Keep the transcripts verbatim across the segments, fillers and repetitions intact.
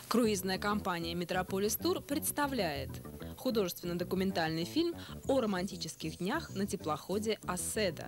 Круизная компания «Метрополис Тур» представляет художественно-документальный фильм о романтических днях на теплоходе «Оседа».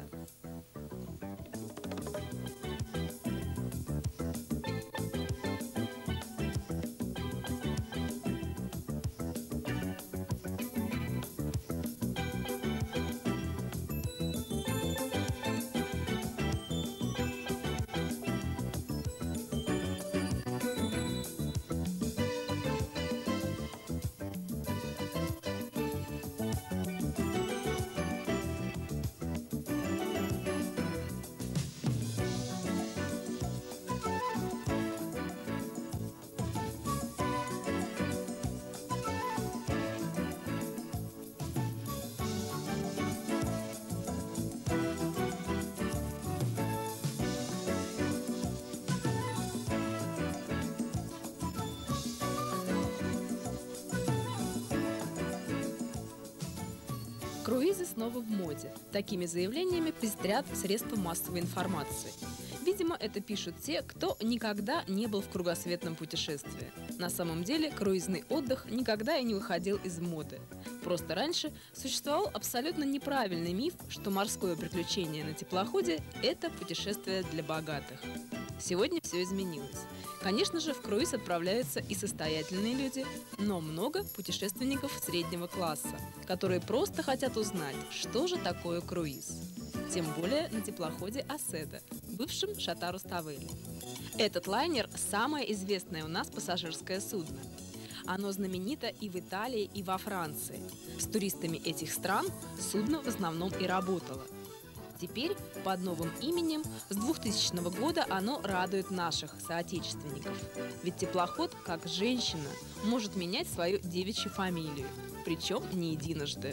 Круизы снова в моде. Такими заявлениями пестрят средства массовой информации. Видимо, это пишут те, кто никогда не был в кругосветном путешествии. На самом деле, круизный отдых никогда и не выходил из моды. Просто раньше существовал абсолютно неправильный миф, что морское приключение на теплоходе – это путешествие для богатых. Сегодня все изменилось. Конечно же, в круиз отправляются и состоятельные люди, но много путешественников среднего класса, которые просто хотят узнать, что же такое круиз. Тем более на теплоходе «Оседа», бывшем «Шато Руставели». Этот лайнер – самое известное у нас пассажирское судно. Оно знаменито и в Италии, и во Франции. С туристами этих стран судно в основном и работало. Теперь под новым именем с двухтысячного года оно радует наших соотечественников. Ведь теплоход, как женщина, может менять свою девичью фамилию, причем не единожды.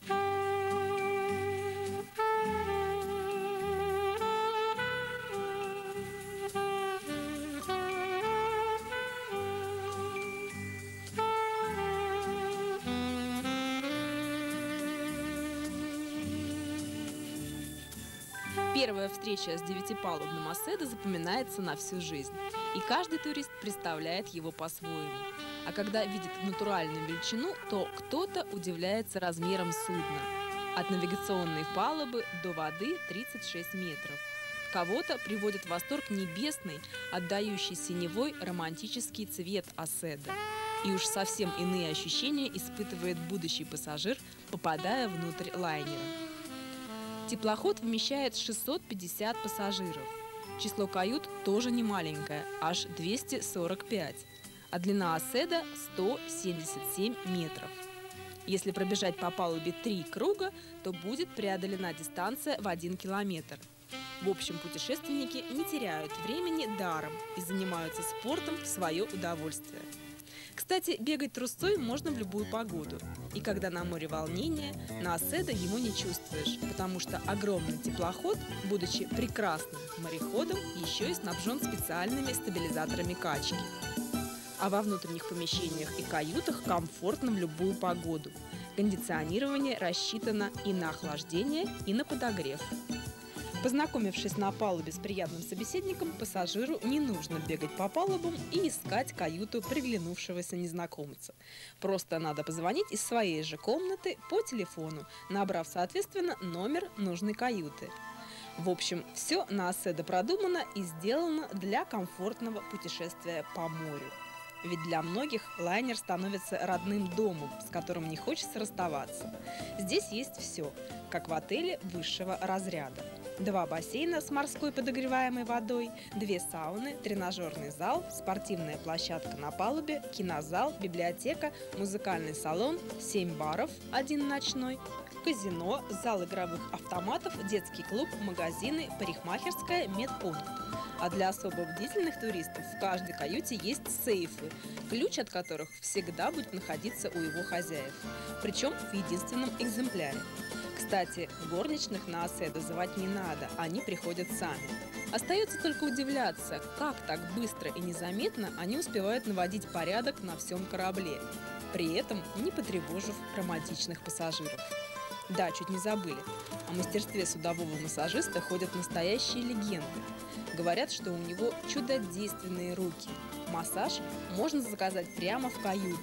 Первая встреча с девятипалубным «Оседа» запоминается на всю жизнь, и каждый турист представляет его по-своему. А когда видит натуральную величину, то кто-то удивляется размером судна. От навигационной палубы до воды тридцать шесть метров. Кого-то приводит в восторг небесный, отдающий синевой романтический цвет «Оседа». И уж совсем иные ощущения испытывает будущий пассажир, попадая внутрь лайнера. Теплоход вмещает шестьсот пятьдесят пассажиров. Число кают тоже не маленькое, аж двести сорок пять, а длина «Оседа» сто семьдесят семь метров. Если пробежать по палубе три круга, то будет преодолена дистанция в один километр. В общем, путешественники не теряют времени даром и занимаются спортом в свое удовольствие. Кстати, бегать трусцой можно в любую погоду. И когда на море волнение, на «Оседа» его не чувствуешь, потому что огромный теплоход, будучи прекрасным мореходом, еще и снабжен специальными стабилизаторами качки. А во внутренних помещениях и каютах комфортно в любую погоду. Кондиционирование рассчитано и на охлаждение, и на подогрев. Познакомившись на палубе с приятным собеседником, пассажиру не нужно бегать по палубам и искать каюту приглянувшегося незнакомца. Просто надо позвонить из своей же комнаты по телефону, набрав, соответственно, номер нужной каюты. В общем, все на «Оседа» продумано и сделано для комфортного путешествия по морю. Ведь для многих лайнер становится родным домом, с которым не хочется расставаться. Здесь есть все, как в отеле высшего разряда. Два бассейна с морской подогреваемой водой, две сауны, тренажерный зал, спортивная площадка на палубе, кинозал, библиотека, музыкальный салон, семь баров, один ночной, казино, зал игровых автоматов, детский клуб, магазины, парикмахерская, медпункт. А для особо бдительных туристов в каждой каюте есть сейфы, ключ от которых всегда будет находиться у его хозяев, причем в единственном экземпляре. Кстати, горничных на «Оседа» звать не надо, они приходят сами. Остается только удивляться, как так быстро и незаметно они успевают наводить порядок на всем корабле, при этом не потревожив романтичных пассажиров. Да, чуть не забыли. О мастерстве судового массажиста ходят настоящие легенды. Говорят, что у него чудодейственные руки. Массаж можно заказать прямо в каюту.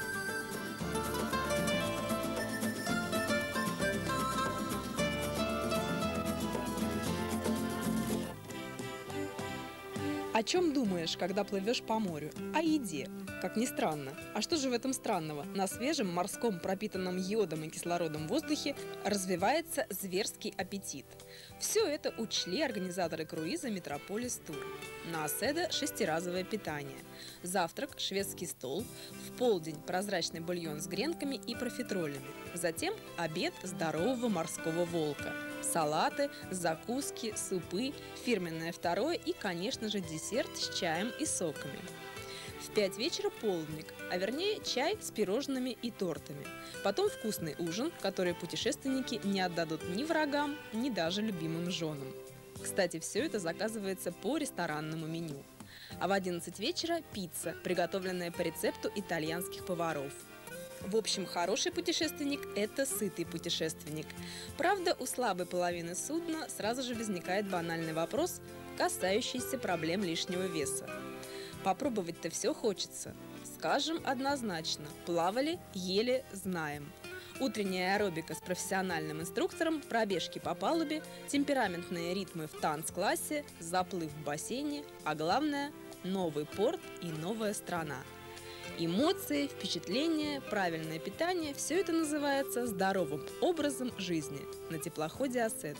О чем думаешь, когда плывешь по морю? О еде. Как ни странно. А что же в этом странного? На свежем, морском, пропитанном йодом и кислородом воздухе развивается зверский аппетит. Все это учли организаторы круиза Метрополис Тур. На Оседа шестиразовое питание. Завтрак – шведский стол. В полдень – прозрачный бульон с гренками и профитролями. Затем обед здорового морского волка. Салаты, закуски, супы, фирменное второе и, конечно же, десерт с чаем и соками. В пять вечера полдник, а вернее чай с пирожными и тортами. Потом вкусный ужин, который путешественники не отдадут ни врагам, ни даже любимым женам. Кстати, все это заказывается по ресторанному меню. А в одиннадцать вечера пицца, приготовленная по рецепту итальянских поваров. В общем, хороший путешественник – это сытый путешественник. Правда, у слабой половины судна сразу же возникает банальный вопрос, касающийся проблем лишнего веса. Попробовать-то все хочется. Скажем однозначно, плавали, ели, знаем. Утренняя аэробика с профессиональным инструктором, пробежки по палубе, темпераментные ритмы в танц-классе, заплыв в бассейне, а главное – новый порт и новая страна. Эмоции, впечатления, правильное питание – все это называется здоровым образом жизни на теплоходе Оседа.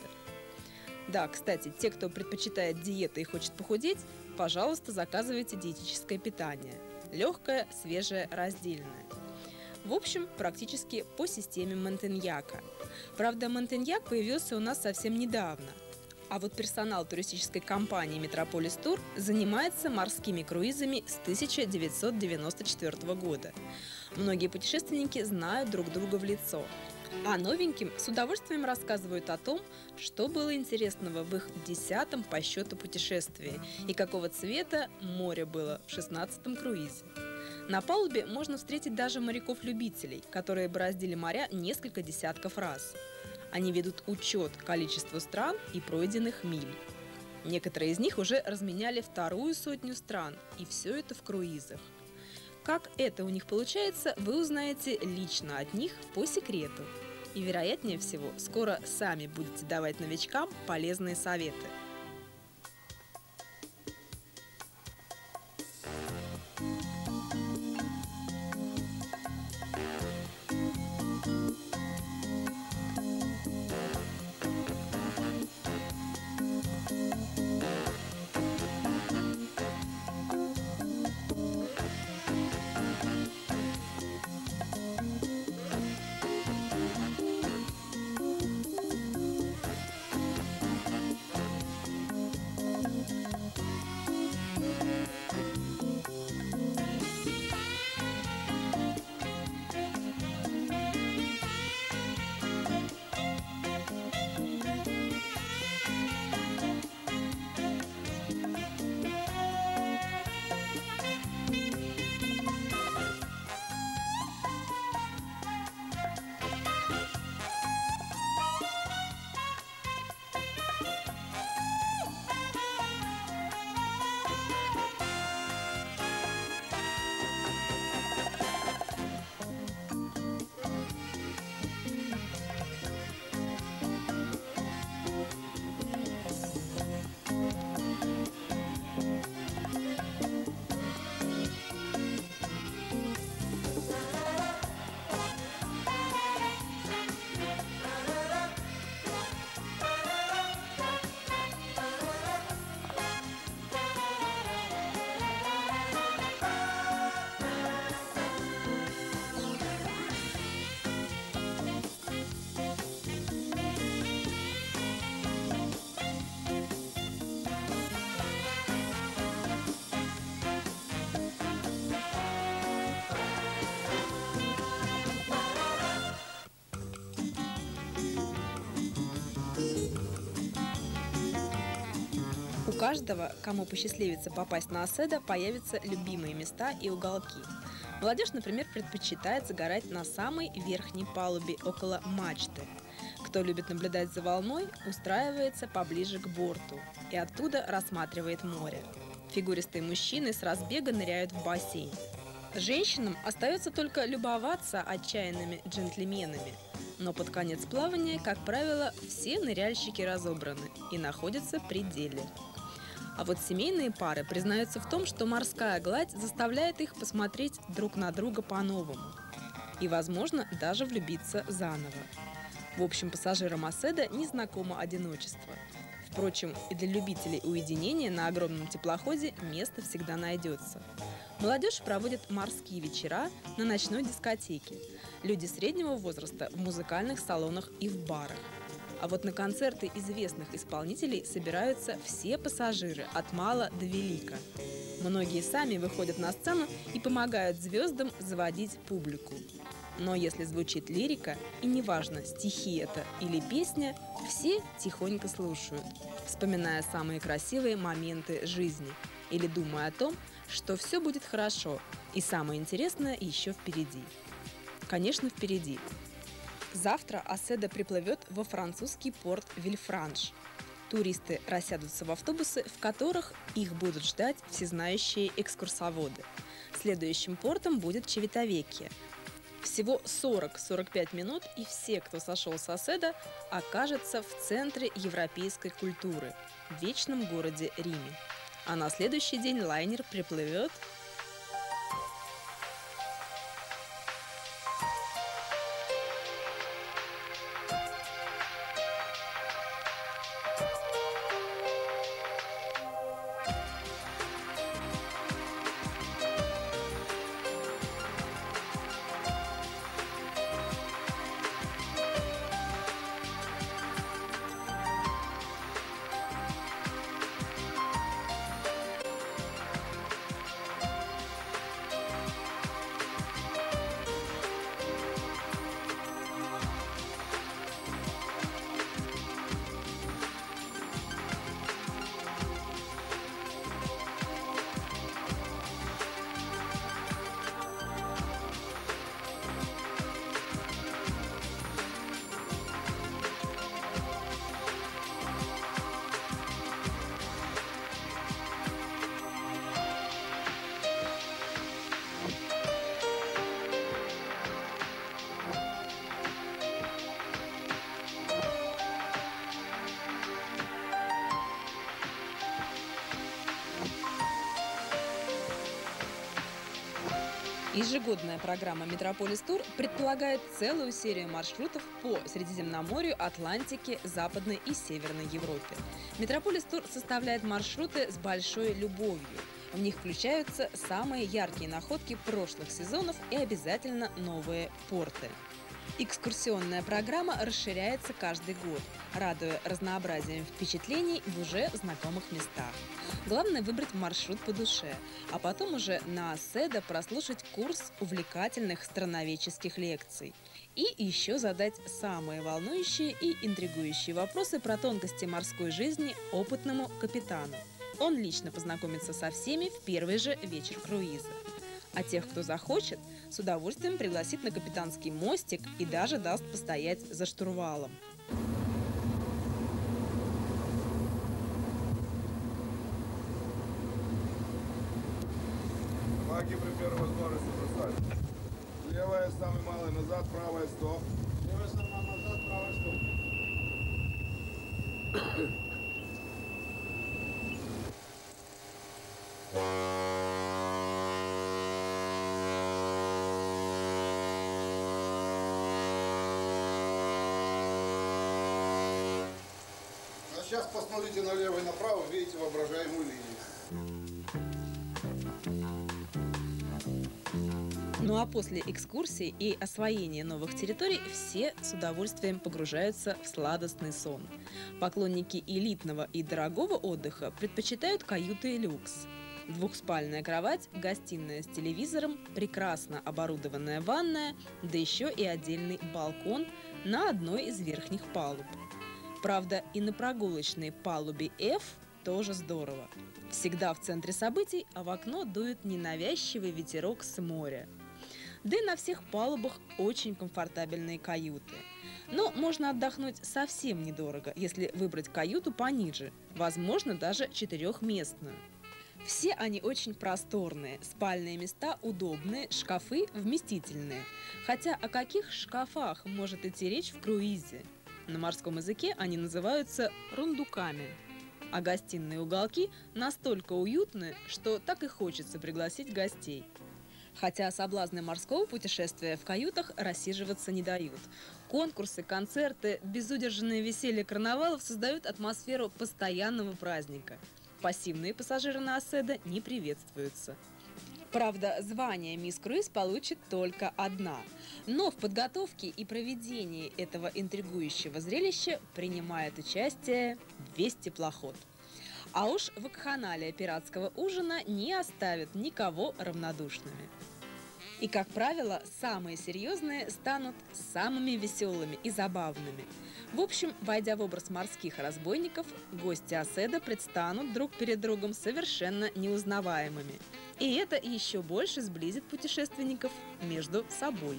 Да, кстати, те, кто предпочитает диеты и хочет похудеть, пожалуйста, заказывайте диетическое питание. Легкое, свежее, раздельное. В общем, практически по системе Монтаньяка. Правда, Монтаньяк появился у нас совсем недавно. А вот персонал туристической компании Метрополис Тур занимается морскими круизами с тысяча девятьсот девяносто четвёртого года. Многие путешественники знают друг друга в лицо. А новеньким с удовольствием рассказывают о том, что было интересного в их десятом по счету путешествии и какого цвета море было в шестнадцатом круизе. На палубе можно встретить даже моряков-любителей, которые бороздили моря несколько десятков раз. Они ведут учет количества стран и пройденных миль. Некоторые из них уже разменяли вторую сотню стран, и все это в круизах. Как это у них получается, вы узнаете лично от них по секрету. И, вероятнее всего, скоро сами будете давать новичкам полезные советы. У каждого, кому посчастливится попасть на Оседа, появятся любимые места и уголки. Молодежь, например, предпочитает загорать на самой верхней палубе около мачты. Кто любит наблюдать за волной, устраивается поближе к борту и оттуда рассматривает море. Фигуристые мужчины с разбега ныряют в бассейн. Женщинам остается только любоваться отчаянными джентльменами. Но под конец плавания, как правило, все ныряльщики разобраны и находятся при деле. А вот семейные пары признаются в том, что морская гладь заставляет их посмотреть друг на друга по-новому. И, возможно, даже влюбиться заново. В общем, пассажирам Оседа не знакомо одиночество. Впрочем, и для любителей уединения на огромном теплоходе место всегда найдется. Молодежь проводит морские вечера на ночной дискотеке. Люди среднего возраста в музыкальных салонах и в барах. А вот на концерты известных исполнителей собираются все пассажиры от мала до велика. Многие сами выходят на сцену и помогают звездам заводить публику. Но если звучит лирика, и неважно, стихи это или песня, все тихонько слушают, вспоминая самые красивые моменты жизни или думая о том, что все будет хорошо и самое интересное еще впереди. Конечно, впереди. Завтра Оседа приплывет во французский порт Вильфранш. Туристы рассядутся в автобусы, в которых их будут ждать всезнающие экскурсоводы. Следующим портом будет Чивитавеккья. Всего сорок — сорок пять минут, и все, кто сошел с Оседа, окажутся в центре европейской культуры, в вечном городе Риме. А на следующий день лайнер приплывет Ежегодная программа «Метрополис Тур» предполагает целую серию маршрутов по Средиземноморью, Атлантике, Западной и Северной Европе. «Метрополис Тур» составляет маршруты с большой любовью. В них включаются самые яркие находки прошлых сезонов и обязательно новые порты. Экскурсионная программа расширяется каждый год, радуя разнообразием впечатлений в уже знакомых местах. Главное выбрать маршрут по душе, а потом уже на Оседа прослушать курс увлекательных страноведческих лекций. И еще задать самые волнующие и интригующие вопросы про тонкости морской жизни опытному капитану. Он лично познакомится со всеми в первый же вечер круиза. А тех, кто захочет, с удовольствием пригласит на капитанский мостик и даже даст постоять за штурвалом. Флаги при первой возможности бросать. Левая самый малый назад, правая стоп. Левая самый малый назад, правая стоп. А сейчас посмотрите налево и направо, видите воображаемую линию. Ну а после экскурсии и освоения новых территорий все с удовольствием погружаются в сладостный сон. Поклонники элитного и дорогого отдыха предпочитают каюты люкс. Двухспальная кровать, гостиная с телевизором, прекрасно оборудованная ванная, да еще и отдельный балкон на одной из верхних палуб. Правда, и на прогулочной палубе F тоже здорово. Всегда в центре событий, а в окно дует ненавязчивый ветерок с моря. Да и на всех палубах очень комфортабельные каюты. Но можно отдохнуть совсем недорого, если выбрать каюту пониже, возможно, даже четырехместную. Все они очень просторные, спальные места удобные, шкафы вместительные. Хотя о каких шкафах может идти речь в круизе? На морском языке они называются рундуками. А гостиные уголки настолько уютны, что так и хочется пригласить гостей. Хотя соблазны морского путешествия в каютах рассиживаться не дают. Конкурсы, концерты, безудержное веселье карнавалов создают атмосферу постоянного праздника. Пассивные пассажиры на Оседа не приветствуются. Правда, звание «Мисс Круиз» получит только одна. Но в подготовке и проведении этого интригующего зрелища принимает участие весь теплоход. А уж вакханалия пиратского ужина не оставит никого равнодушными. И, как правило, самые серьезные станут самыми веселыми и забавными. В общем, войдя в образ морских разбойников, гости Оседа предстанут друг перед другом совершенно неузнаваемыми. И это еще больше сблизит путешественников между собой.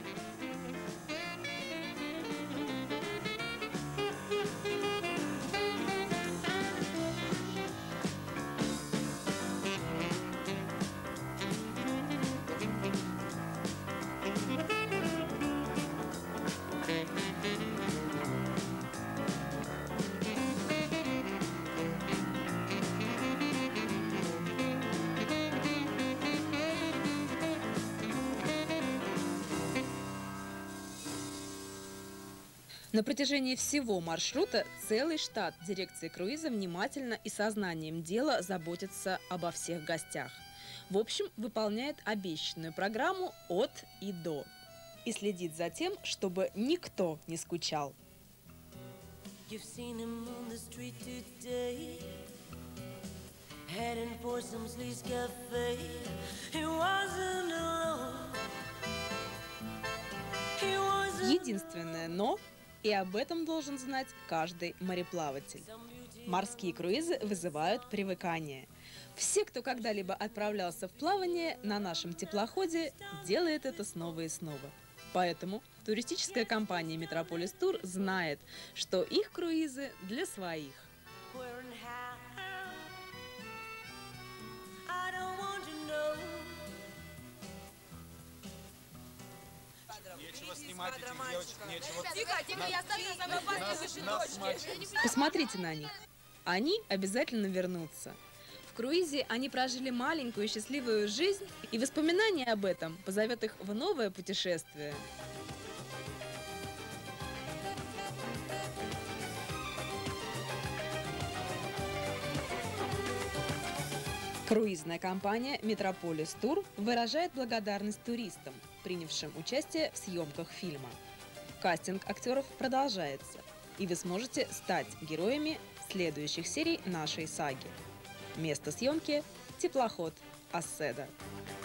На протяжении всего маршрута целый штат дирекции круиза внимательно и сознанием дела заботится обо всех гостях. В общем, выполняет обещанную программу от и до. И следит за тем, чтобы никто не скучал. Единственное «но», и об этом должен знать каждый мореплаватель: морские круизы вызывают привыкание. Все, кто когда-либо отправлялся в плавание на нашем теплоходе, делает это снова и снова. Поэтому туристическая компания «Метрополис Тур» знает, что их круизы для своих. Посмотрите на них. Они обязательно вернутся. В круизе они прожили маленькую и счастливую жизнь, и воспоминание об этом позовет их в новое путешествие. Круизная компания «Метрополис Тур» выражает благодарность туристам, принявшим участие в съемках фильма. Кастинг актеров продолжается, и вы сможете стать героями следующих серий нашей саги. Место съемки – теплоход Оседа.